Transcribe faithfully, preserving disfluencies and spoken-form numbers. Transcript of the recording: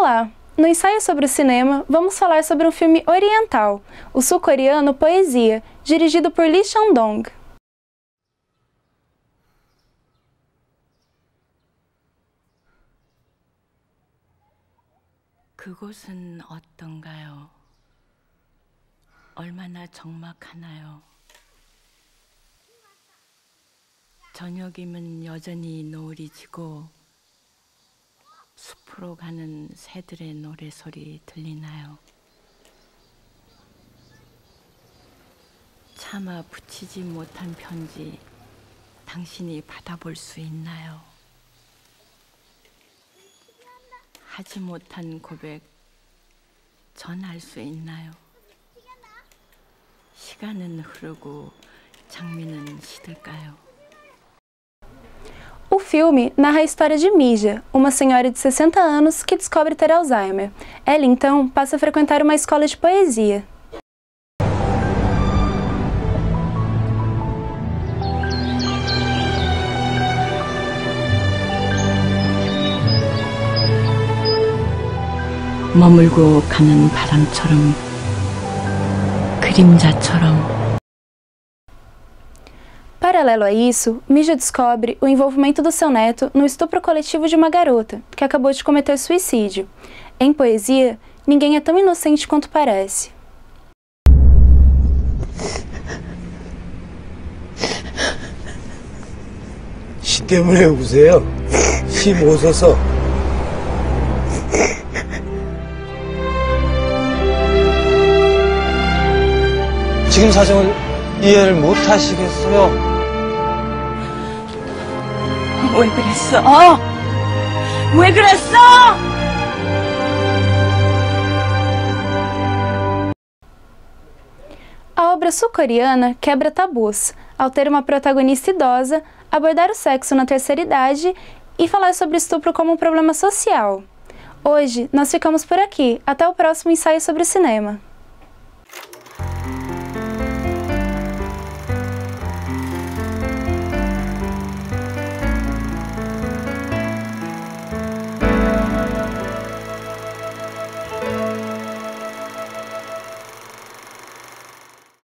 Olá! No ensaio sobre o cinema, vamos falar sobre um filme oriental, o sul-coreano Poesia, dirigido por Lee Chang-dong. 그곳은 어떤가요? 얼마나 적막하나요? 저녁이면 여전히 노을이 지고 숲으로 가는 새들의 노래소리 들리나요? 차마 붙이지 못한 편지 당신이 받아볼 수 있나요? 하지 못한 고백 전할 수 있나요? 시간은 흐르고 장미는 시들까요? O filme narra a história de Mija, uma senhora de sessenta anos que descobre ter Alzheimer. Ela, então, passa a frequentar uma escola de poesia. 머물고 가는 바람처럼, 그림자처럼. Paralelo a isso, Mija descobre o envolvimento do seu neto no estupro coletivo de uma garota, que acabou de cometer suicídio. Em Poesia, ninguém é tão inocente quanto parece. 시 때문에 우세요? 시 못 써서. 지금 사정을 이해를 못 하시겠어요? 왜 그랬어? 왜 그랬어? A obra sul-coreana quebra tabus, ao ter uma protagonista idosa, abordar o sexo na terceira idade e falar sobre estupro como um problema social. Hoje, nós ficamos por aqui. Até o próximo ensaio sobre o cinema.